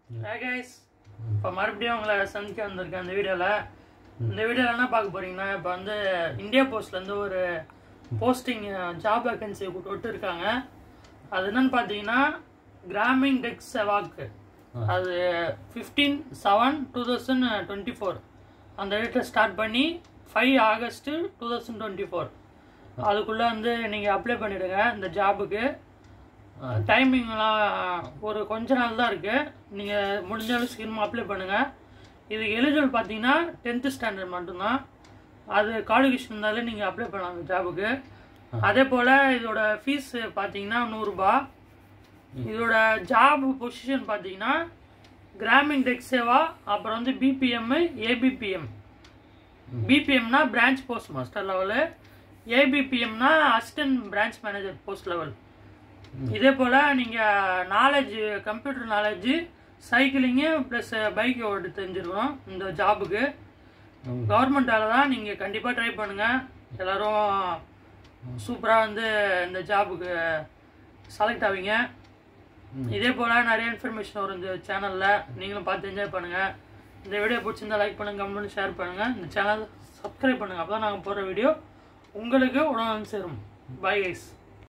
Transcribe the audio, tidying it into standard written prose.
Hi guys, இப்போ மறுபடியும் உங்களை சந்திக்க வந்திருக்கேன் இந்த வீடியோவில் என்ன பார்க்க போறீங்கன்னா இப்போ வந்து இந்தியா போஸ்ட்லேருந்து ஒரு போஸ்டிங் ஜாப் வேகன்சி விட்டுருக்காங்க. அது என்னன்னு பார்த்தீங்கன்னா கிராமிங் டெக் செவாக், அது 15/7/2024 அந்த டேட்டில் ஸ்டார்ட் பண்ணி 5 ஆகஸ்ட் 2024 அதுக்குள்ளே வந்து நீங்கள் அப்ளை பண்ணிவிடுங்க இந்த ஜாபுக்கு. டைமிங்லாம் ஒரு கொஞ்ச நாள் தான் இருக்குது, நீங்கள் முடிஞ்சாலும் சீக்கிரமாக அப்ளை பண்ணுங்கள். இதுக்கு எலிஜிபிள் பார்த்தீங்கன்னா 10th ஸ்டாண்டர்ட் மட்டும்தான், அது குவாலிஃபிகேஷன் இருந்தாலே நீங்கள் அப்ளை பண்ணலாம் அந்த ஜாபுக்கு. அதே போல் இதோட ஃபீஸ் பார்த்தீங்கன்னா 100 ரூபாய். இதோட ஜாப் பொசிஷன் பார்த்தீங்கன்னா கிராமிங் டெக் சேவா, அப்புறம் வந்து பிபிஎம், ஏபிபிஎம். பிபிஎம்னா பிரான்ச் போஸ்ட் மாஸ்டர் லெவலு, ஏபிபிஎம்னா assistant branch manager post level. இதே போல் நீங்கள் knowledge, computer knowledge, cycling plus bike ஓட்டு தெரிஞ்சிருக்கணும் இந்த ஜாபுக்கு. கவர்மெண்ட் வேலை தான், நீங்கள் கண்டிப்பாக ட்ரை பண்ணுங்கள். எல்லோரும் சூப்பராக வந்து இந்த ஜாபுக்கு செலக்ட் ஆவீங்க. இதே போல் நிறைய இன்ஃபர்மேஷன் வரும் இந்த சேனலில், நீங்களும் பார்த்து என்ஜாய் பண்ணுங்கள். இந்த வீடியோ பிடிச்சிருந்தா லைக் பண்ணுங்கள், கமெண்ட் பண்ணி ஷேர் பண்ணுங்கள். இந்த சேனல் சப்ஸ்கிரைப் பண்ணுங்கள், அப்போ தான் நாங்கள் போடுற வீடியோ உங்களுக்கு உடனே சேரும். Bye guys.